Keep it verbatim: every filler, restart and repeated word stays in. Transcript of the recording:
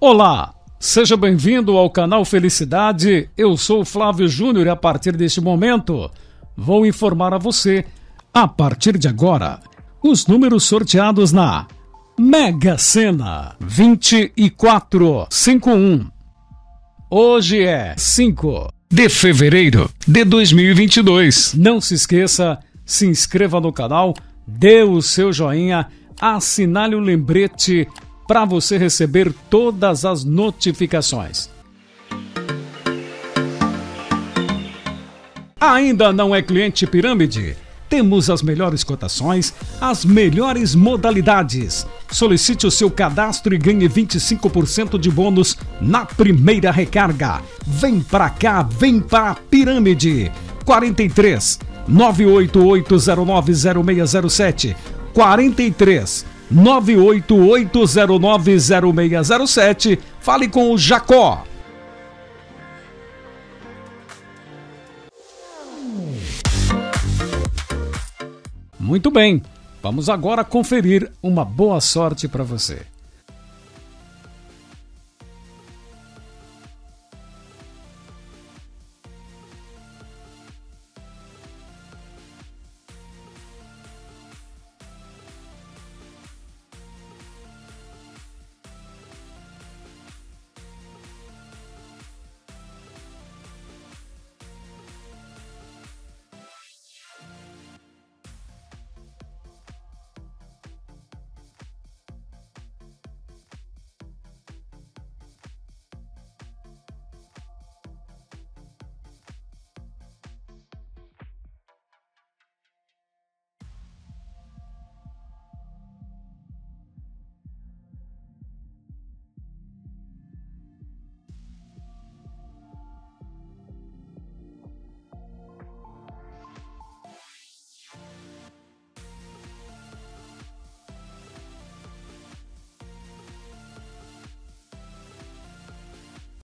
Olá, seja bem-vindo ao canal Felicidade. Eu sou o Flávio Júnior e a partir deste momento vou informar a você, a partir de agora, os números sorteados na Mega Sena vinte e quatro cinquenta e um. Hoje é cinco de fevereiro de dois mil e vinte e dois. Não se esqueça, se inscreva no canal, dê o seu joinha, assinale o lembrete para você receber todas as notificações. Ainda não é cliente Pirâmide? Temos as melhores cotações, as melhores modalidades. Solicite o seu cadastro e ganhe vinte e cinco por cento de bônus na primeira recarga. Vem pra cá, vem pra Pirâmide. quarenta e três, nove oito oito zero nove zero seis zero sete. quarenta e três, nove oito oito zero nove zero seis zero sete. Fale com o Jacó. Muito bem, vamos agora conferir uma boa sorte para você.